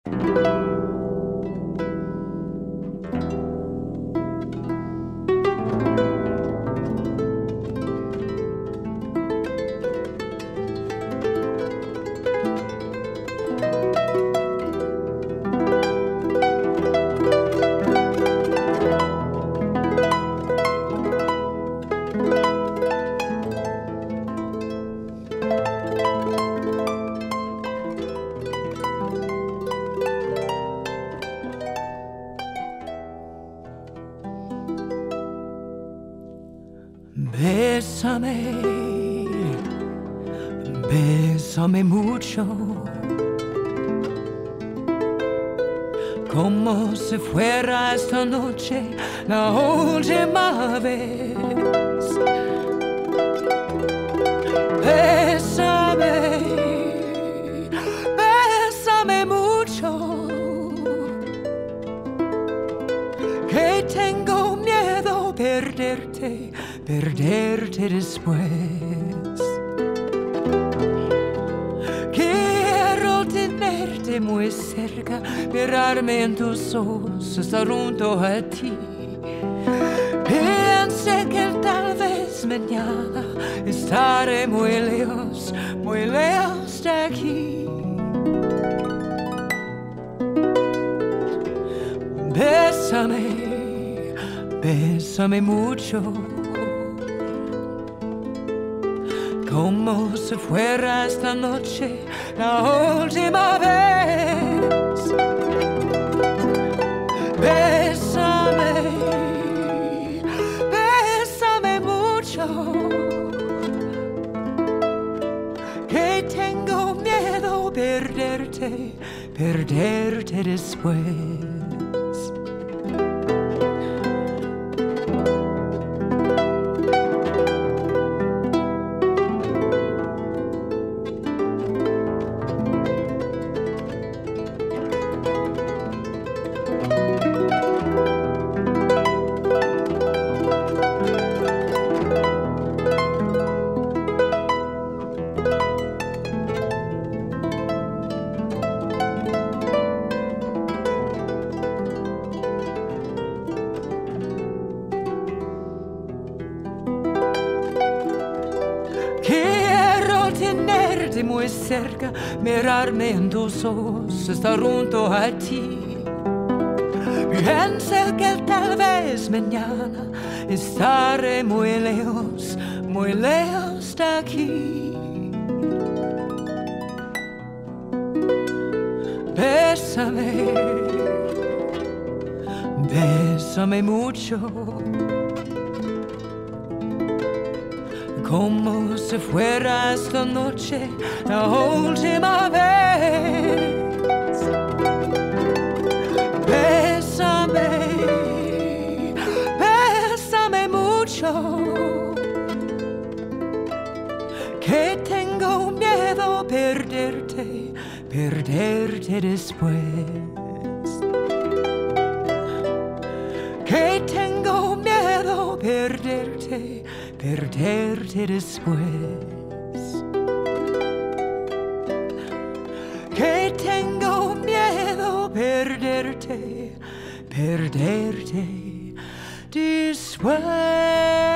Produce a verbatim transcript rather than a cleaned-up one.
Bésame, bésame mucho, como si fuera esta noche la última vez. Bésame, bésame mucho, que tengo miedo perderte, perderte después. Quiero tenerte muy cerca, mirarme en tus ojos, estar junto a ti. Piense que tal vez mañana estaré muy lejos, muy lejos de aquí. Bésame, bésame mucho, como si fuera esta noche la última vez. Bésame, bésame mucho, que tengo miedo perderte, perderte después. Quiero tenerte muy cerca, mirarme en tus ojos, estar junto a ti. Piensa que tal vez mañana estaré muy lejos, muy lejos de aquí. Bésame, bésame mucho, como si fuera esta noche la última vez. Bésame, bésame mucho, que tengo miedo perderte, perderte después. Que tengo miedo perderte, perderte después. Que tengo miedo perderte, perderte después.